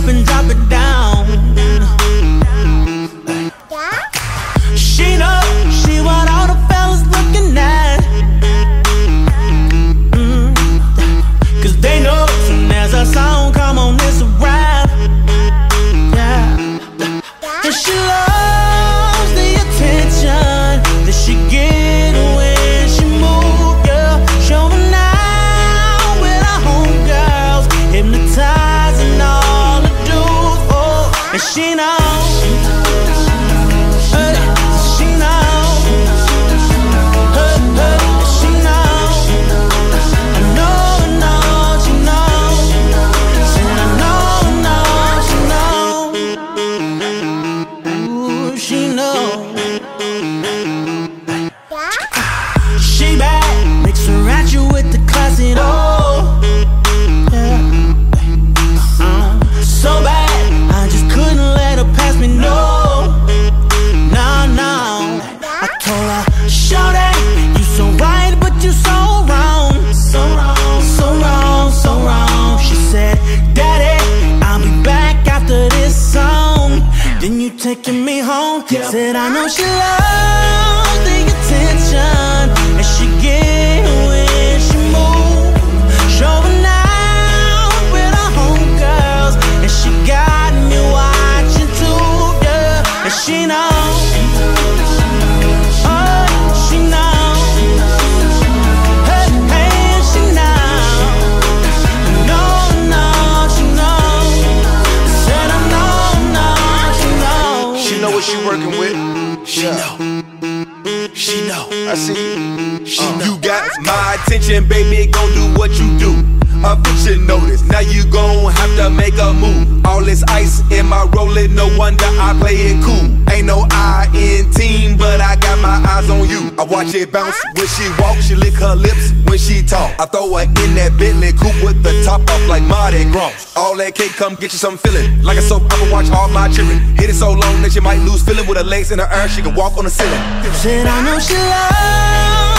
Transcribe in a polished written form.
up and drop it down. She knows she what all the fellas looking at. Cause they know soon as a song come on, it's a rap. Yeah. And she loves the attention that she get when she move, yeah. Showing out with her homegirls, hypnotizing all the dudes, oh. And she knows. She bad, mix her at you with the classic, oh yeah. So bad, I just couldn't let her pass me, no. No, no. I told her, shorty, you so right, but you so wrong. So wrong, so wrong, so wrong. She said, daddy, I'll be back after this song. Then you taking me home, said I know she loves the attention and she get when she move, showing out with her homegirls, and she got me watching too, yeah. And she knows, oh, she knows, hey, hey, she knows, no, no, she knows, said I know, she knows. She know what she working with. She know. She know. I see you. She know. You got my attention, baby, gon' do what you do. A bitch should notice. Now you gon' have to make a move. All this ice in my rollin', no wonder I play it cool. Ain't no I in team, but I got my eyes on you. I watch it bounce when she walk, she lick her lips when she talk. I throw her in that Bentley coupe with the top off like Mardi Gras. All that cake, come get you some feeling. Like a soap opera, watch all my children. Hit it so long that you might lose feeling. With her legs in the air, she can walk on the ceiling. Said I know she loves